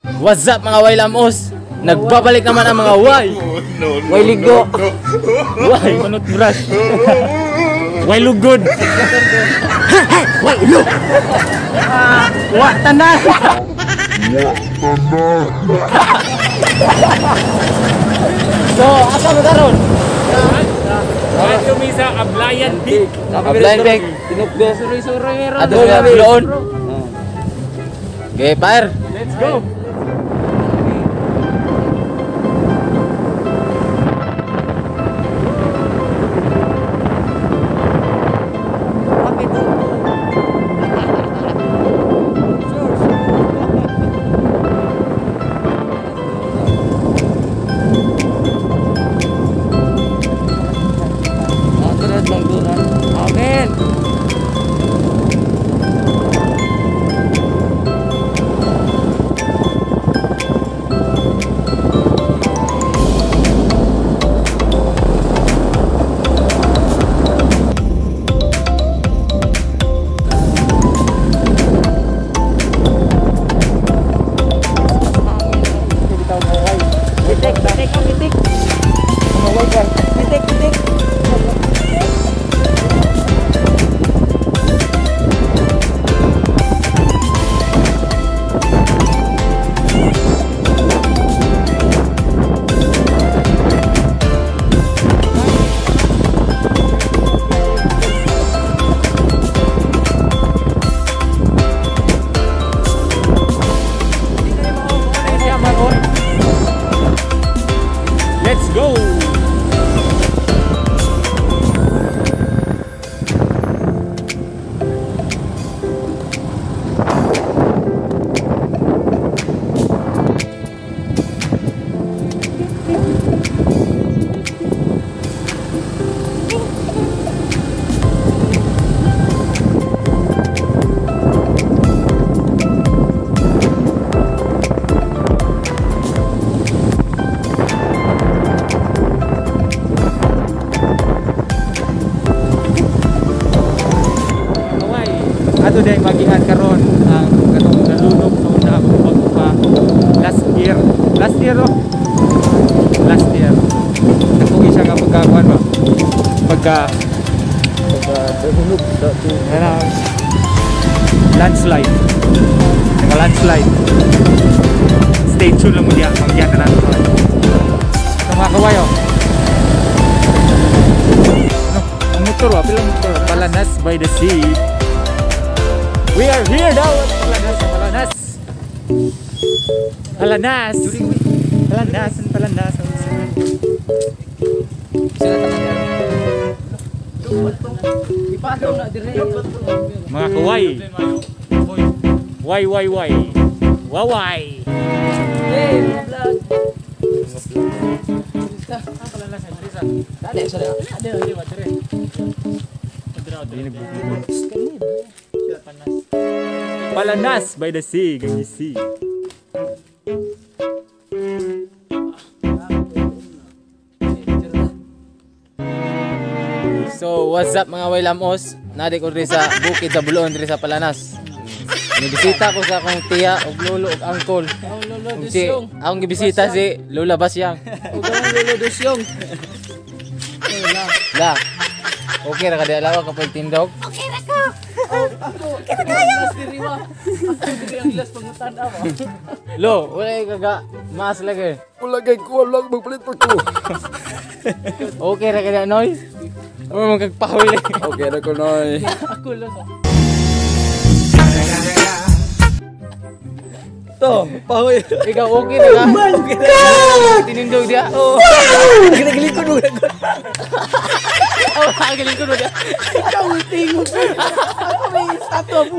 What's up mga Wailamos? Nagbabalik naman ang mga Way ligo. Way manut brush. Way lugod. Way lug. Wa tanan. So, asa mo karon? Ayo misa Ablayan Peak. Ablayan Peak. Tinukdo. Suri-suri meron. Ato sa Bloon. Okay, fire. Let's go. Amen. Let's go. Ato day magihan karon ang katong nalunok sa una bago pa last year ako isa nga pagkakuan ba pagka nalunok sa landslide stay tuned lang mo diya magihan na nato sa mga kawayo ang motor pilang motor Palanas by the sea. We are here daw at Palanas. Mga kaway. Why. Waway. Hey, mga vlog. Palanas by the sea, ganyan sea. So, what's up mga Wailamos? Nadi ko rin sa bukid sa Buloon rin sa Palanas. Nibisita ko sa akong tiya, og lolo, og angkol. Akong gibisita si Lola Basyang. Lolo Dusyong. La. Okay ra ka di alawa kapag tindog. Okay ra ka. Ako. Gilas diriwa. Ako ang gilas pangutan ako. Lo, wala kaga mas lagi. Wala kay ko lang magpalit pa ko. Okay ra ka di noy. Mo magpahuli. Okay ra ko noy. Ako lang. To, pahoy. Ikaw okay ra ka? Okay ra. Tinindog dia. Oh. Ginagilikod mo. Oh, galing ko na dia. Ikaw tingog. Ako may statwa mo.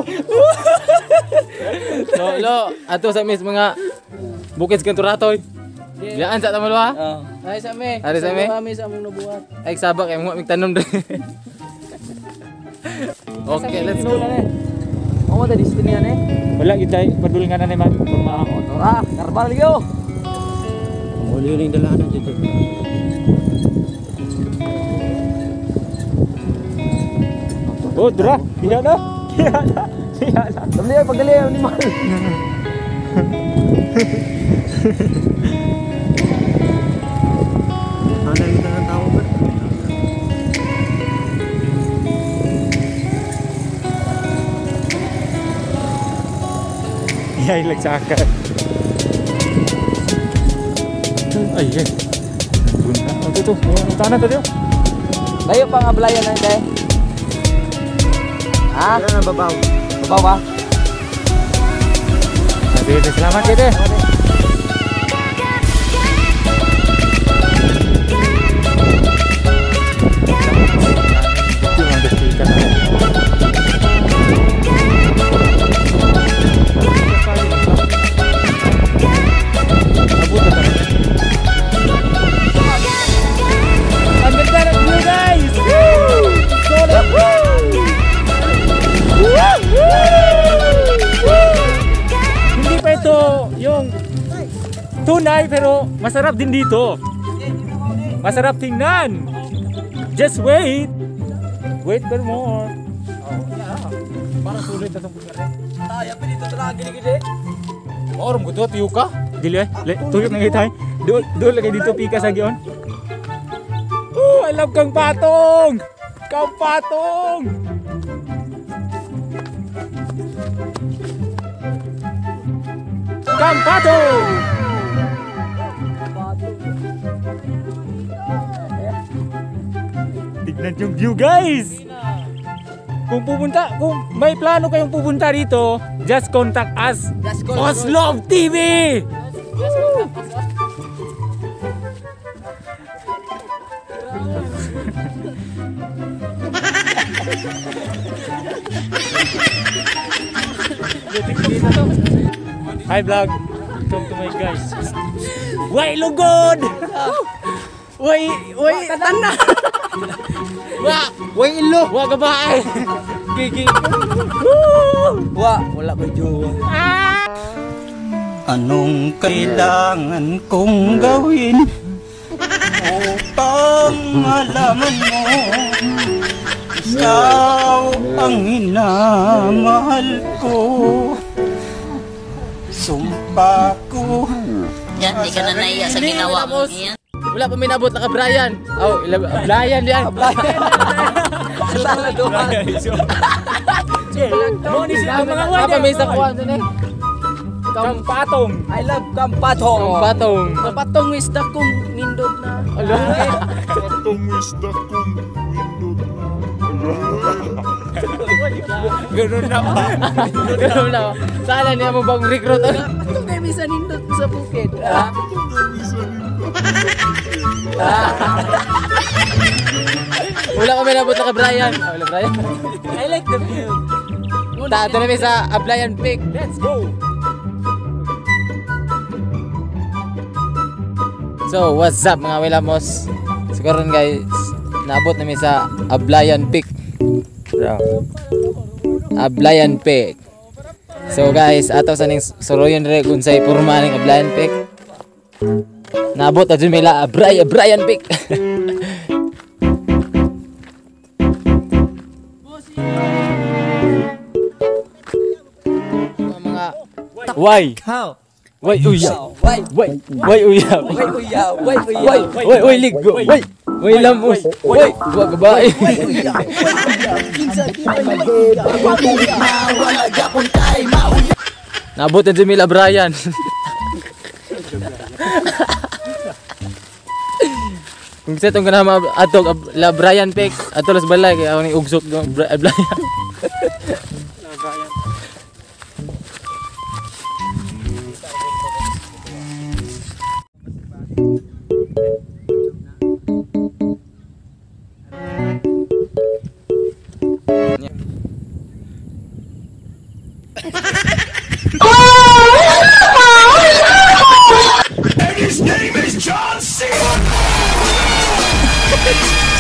Lo, ato sa mis mga bukid Kanturatoy. Diyan sa tamo ha? Ay sa me. Ari sa me? Kami sa among nabuhat. Ay sabak ay mo tanom din. Okay, let's go. Ako tadi sinian Wala gitay padulngan na naman pagmaako. Ah, karbal yo. Uli ning dalanan dito. Oh, dra. Diha na. Dali ay pagdali ni Mal. Ada kita nang tahu ba? Iya, ilagsakan. Ay, yan. Nandun na. Ito, ito. Tanah tadi. Layo pang ablayan na ito. Ah, Kira na babaw. babaw ka? Sige, selamat kita. Hindi pa ito yung tunay pero masarap din dito. Masarap tingnan. Just wait. Wait for more. Parang sulit na itong pagkari. Tayo pa dito talaga gini-gini. Orang ko ito, tiyo ka. Dili eh. Tuyok na kita eh. Doon lagay dito pika sa gion. I love Kang Patong! Kang Patong! Kang Patong! Tignan yung view guys! Kung may plano kayong pupunta dito, just contact us. Oslov TV! Hi vlog, welcome to my guys. Way lugod! Way tanda! Way ilo! Gabae! Gigi! Wala ko jowa. Anong kailangan kong gawin upang malaman mo ikaw ang minamahal ko? Sumpa ko. Yan, di ka na naiya sa ginawa mo. Yan. Wala pa may nabot na ka Brian. Oh, Brian yan. Apa may sa kuwan dun eh? Kang Patong! I love Kampatong. Patong. Patong is the kung nindot na. Ganun na ba? Ganun na. Sana niya mo bang recruit? Ito kayo bisa nindot sa bukid. Wala pa may nabot na ka Brian. Wala Brian. I like the view. Ito na may sa Ablayan Peak. Let's go! So, what's up mga Wilamos? Siguro guys, naabot namin sa Ablayan Peak. Ablayan Peak. So guys, ato sa ning suroyon re kung say porma ning Ablayan Peak. Naabot na dyan mila Ablayan Peak. Mga why? How? Why uya? Why? Why uya? Why ligo? Why lamos? Why wa gabae? Nabot na dyan mila Brian. Kung sa itong kanama atog la Brian Peck ato las balay kaya ako ni ugsok ng Brian. And his name is John C.